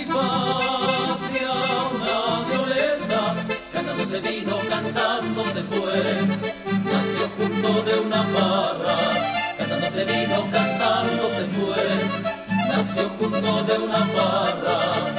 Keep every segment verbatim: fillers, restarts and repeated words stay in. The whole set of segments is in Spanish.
patria una violeta, cantando se vino, cantando se fue. Nació junto de una parra, cantando se vino, cantando se fue. Nació junto de una parra.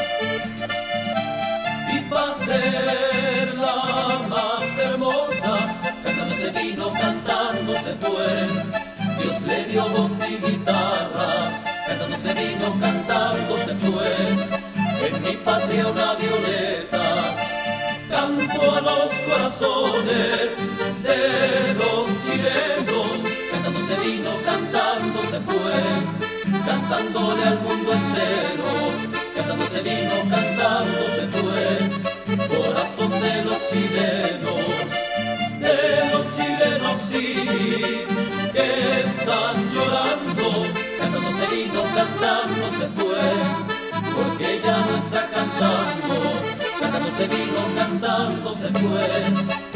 Y para ser la más hermosa, cantando se vino, cantando se fue. Dios le dio voz y guitarra, cantando se vino, cantando se fue. En mi patria una violeta canto a los corazones de los chilenos, cantando se vino, cantando se fue, cantándole al mundo entero, cantando se vino, cantando se fue, corazón de los chilenos, de los chilenos sí, que están llorando, cantando se vino, cantando se fue, porque ya no está cantando, cantando se vino, cantando se fue.